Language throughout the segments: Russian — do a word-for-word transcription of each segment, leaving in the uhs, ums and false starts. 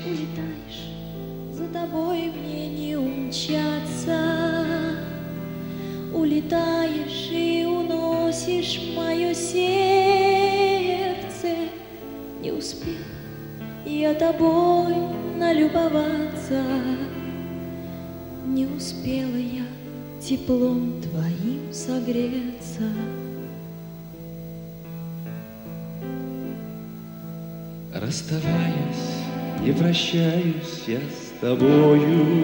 улетаешь, за тобой мне не умчаться. Улетаешь и уносишь мое сердце. Не успела я тобой налюбоваться, не успела я теплом твоим согреться. Расставаясь, не прощаюсь я с тобою.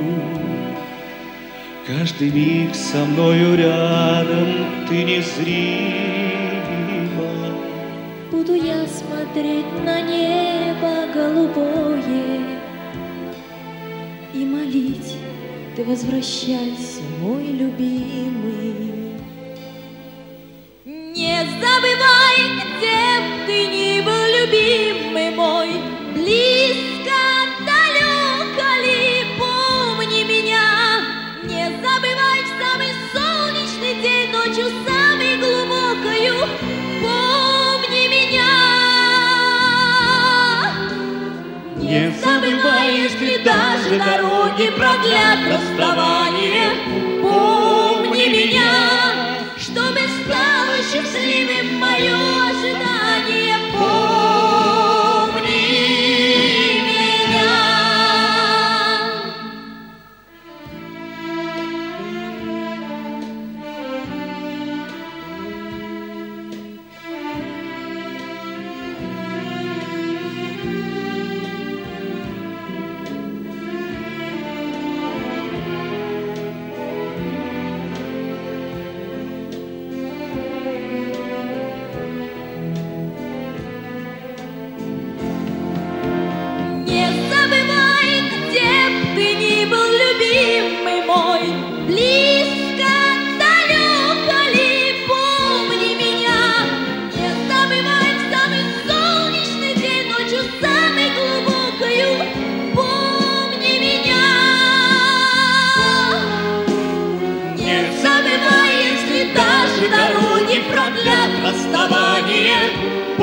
Каждый миг со мною рядом ты незрима. Буду я смотреть на небо голубое и молить: ты возвращайся, мой любимый. Не забывай, где б ты ни был, любимый мой, близко, далеко ли, помни меня. Не забывай в самый солнечный день, ночью самой глубокою, помни меня. Не забывай, если даже дороги продлят расставание, помни меня, чтобы стало счастливым мое ожидание, помни меня. Близко, далеко ли, помни меня. Не забывай в самый солнечный день, ночью самой глубокою, помни меня. Не забывай, если даже дороги продлят расставание,